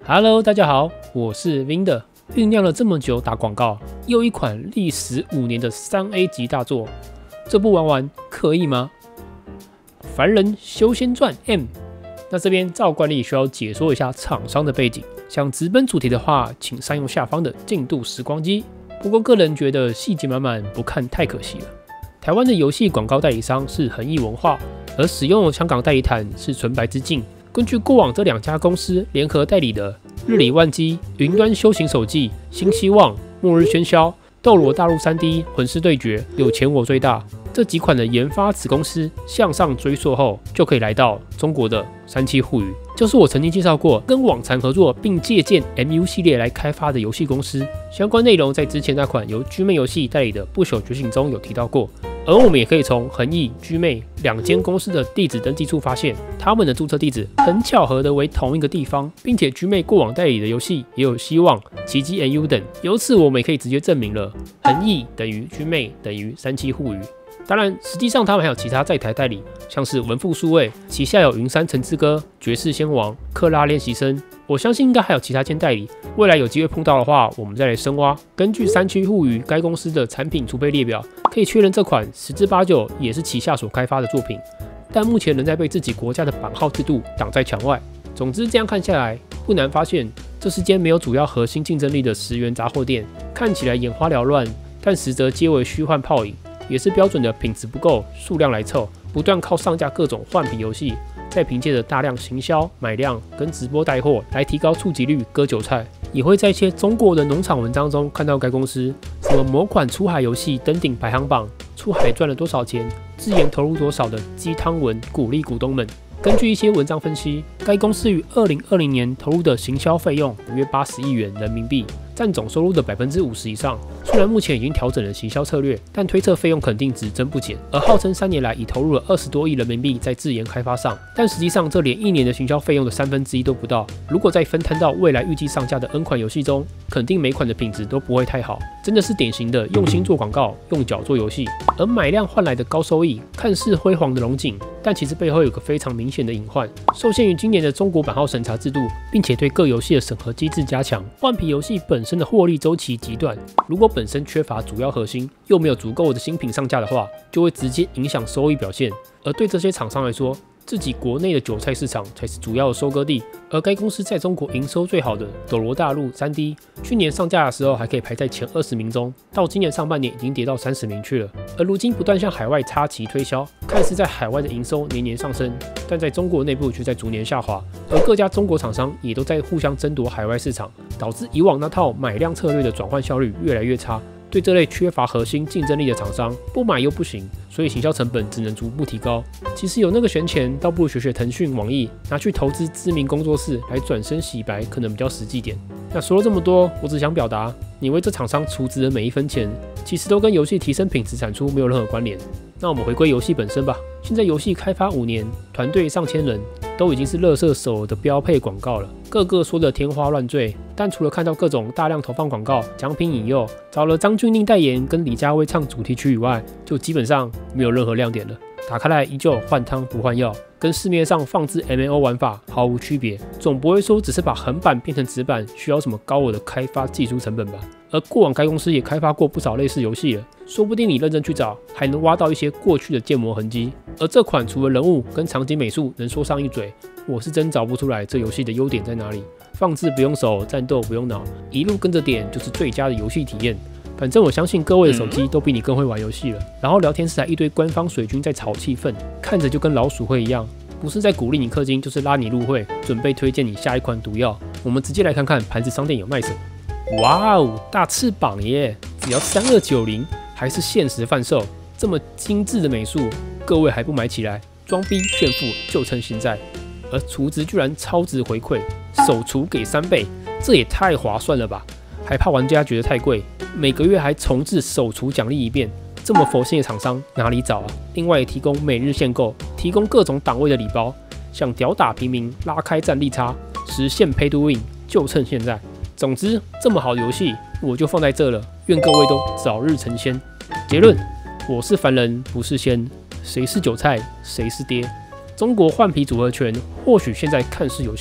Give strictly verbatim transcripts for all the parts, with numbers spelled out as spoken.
Hello， 大家好，我是 Vinder。酝酿了这么久打广告，又一款历时五年的三 A 级大作，这不玩玩可以吗？凡人修仙传 M， 那这边照惯例需要解说一下厂商的背景。想直奔主题的话，请善用下方的进度时光机。不过个人觉得细节满满，不看太可惜了。台湾的游戏广告代理商是恒毅文化，而使用香港代理坦是纯白之境。根据过往这两家公司联合代理的日理万机、云端修行手记、新希望、末日喧嚣、斗罗大陆 三 D、魂师对决、有钱我最大这几款的研发子公司向上追溯后，就可以来到中国的三七互娱，就是我曾经介绍过跟网残合作并借鉴 M U 系列来开发的游戏公司。相关内容在之前那款由居妹游戏代理的不朽觉醒中有提到过。而我们也可以从恒毅、居妹两间公司的地址登记处发现，他们的注册地址很巧合的为同一个地方，并且居妹过往代理的游戏也有希望、奇迹 M U 等，由此我们也可以直接证明了恒毅等于居妹等于三七互娱。当然，实际上他们还有其他在台代理，像是文富数位，旗下有云山城之歌、绝世仙王、克拉练习生。我相信应该还有其他间代理，未来有机会碰到的话，我们再来深挖。根据三七互娱该公司的产品储备列表，可以确认这款十之八九也是旗下所开发的作品，但目前仍在被自己国家的版号制度挡在墙外。总之，这样看下来，不难发现这是间没有主要核心竞争力的十元杂货店，看起来眼花缭乱，但实则皆为虚幻泡影，也是标准的品质不够，数量来凑，不断靠上架各种换皮游戏。再凭借着大量行销、买量跟直播带货来提高触及率、割韭菜，也会在一些中国的农场文章中看到该公司什么某款出海游戏登顶排行榜、出海赚了多少钱、自研投入多少的鸡汤文，鼓励股东们。根据一些文章分析，该公司于二零二零年投入的行销费用约八十亿元人民币，占总收入的百分之五十以上。虽然目前已经调整了行销策略，但推测费用肯定只增不减。而号称三年来已投入了二十多亿人民币在自研开发上，但实际上这连一年的行销费用的三分之一都不到。如果再分摊到未来预计上架的 N 款游戏中，肯定每款的品质都不会太好。真的是典型的用心做广告，用脚做游戏。而买量换来的高收益，看似辉煌的龙井，但其实背后有个非常明显的隐患。受限于今年的中国版号审查制度，并且对各游戏的审核机制加强，换皮游戏本身的获利周期极短。如果本身缺乏主要核心，又没有足够的新品上架的话，就会直接影响收益表现。而对这些厂商来说，自己国内的韭菜市场才是主要的收割地。而该公司在中国营收最好的斗罗大陆 三 D， 去年上架的时候还可以排在前二十名中，到今年上半年已经跌到三十名去了。而如今不断向海外插旗推销，看似在海外的营收年年上升，但在中国内部却在逐年下滑。而各家中国厂商也都在互相争夺海外市场，导致以往那套买量策略的转换效率越来越差。对这类缺乏核心竞争力的厂商，不买又不行，所以行销成本只能逐步提高。其实有那个闲钱，倒不如学学腾讯、网易，拿去投资知名工作室来转身洗白，可能比较实际点。那说了这么多，我只想表达，你为这厂商出资的每一分钱，其实都跟游戏提升品质产出没有任何关联。那我们回归游戏本身吧。现在游戏开发五年，团队上千人，都已经是垃圾手的标配广告了，个个说的天花乱坠。但除了看到各种大量投放广告、奖品引诱，找了张钧甯代言跟李佳薇唱主题曲以外，就基本上没有任何亮点了。打开来依旧换汤不换药，跟市面上放置 M M O 玩法毫无区别。总不会说只是把横版变成直版需要什么高额的开发技术成本吧？而过往该公司也开发过不少类似游戏了，说不定你认真去找，还能挖到一些过去的建模痕迹。而这款除了人物跟场景美术能说上一嘴，我是真找不出来这游戏的优点在哪里。放置不用手，战斗不用脑，一路跟着点就是最佳的游戏体验。反正我相信各位的手机都比你更会玩游戏了，然后聊天室还一堆官方水军在炒气氛，看着就跟老鼠会一样，不是在鼓励你氪金，就是拉你入会，准备推荐你下一款毒药。我们直接来看看盘子商店有卖什么。哇哦，大翅膀耶，只要三二九零，还是限时贩售，这么精致的美术，各位还不买起来？装逼炫富就趁现在。而储值居然超值回馈，首储给三倍，这也太划算了吧！还怕玩家觉得太贵，每个月还重置首储奖励一遍，这么佛心的厂商哪里找啊？另外也提供每日限购，提供各种档位的礼包，想屌打平民，拉开战力差，实现 Pay to Win， 就趁现在。总之，这么好的游戏我就放在这了，愿各位都早日成仙。结论：我是凡人，不是仙，谁是韭菜，谁是爹。中国换皮组合拳或许现在看似有效，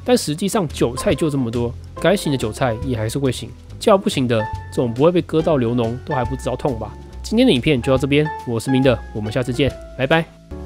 但实际上韭菜就这么多，该醒的韭菜也还是会醒，叫不醒的总不会被割到流脓都还不知道痛吧？今天的影片就到这边，我是明的，我们下次见，拜拜。